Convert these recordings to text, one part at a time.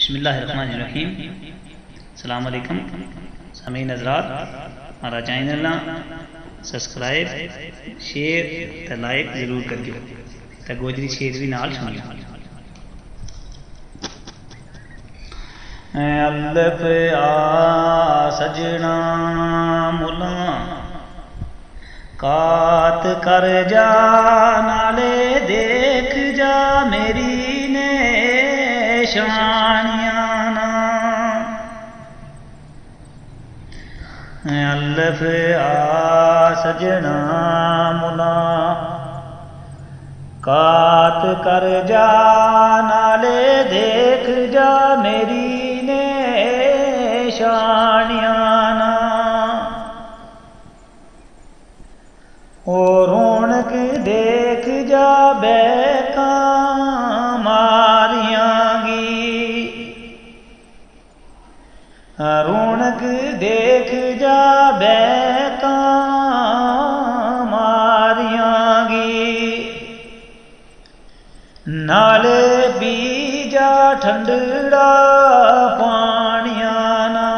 बिस्मिल्लाहिर्रहमानिर्रहीम। अस्सलाम वालेकुम सामीन हज़रात, हमारा चैनल सब्सक्राइब शेयर ते लाइक जरूर करियो ते गोजरी शेर भी नाल सुनियो। अल्लफ आ सजना मुला कात कर जा नाले देख जा मेरी निशानियां ना। अल्लफ आ सजना मुला कात कर जा नाले देख जा मेरी निशानियां ना। ओ रौनक देख जा बैका मारियांगी, रौनक देख जा बैका मारियांगी। नाले पी जा ठंडड़ा पानियां ना।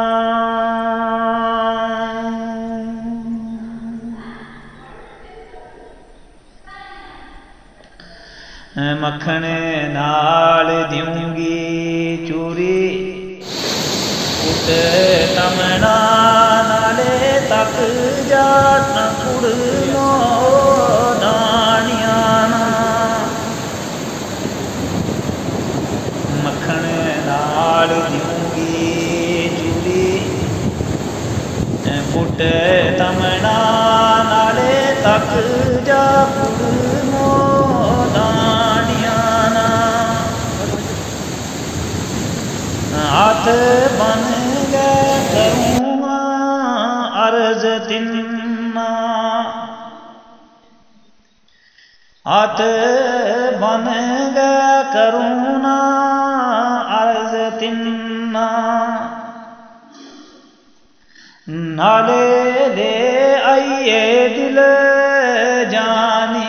मक्खन नाल दूंगी चूरी उठ तमना नाले तक जा कुड़ नो दानिया ना। मक्खन नाल दूंगी चूरी पुट तमना नाले तक जा कुड़ नो हाथ बन गए करूँगा अर्ज तिन्ना। हाथ बन गए करूँगा अर्ज तिन्ना। नाले ले आइए दिल जानी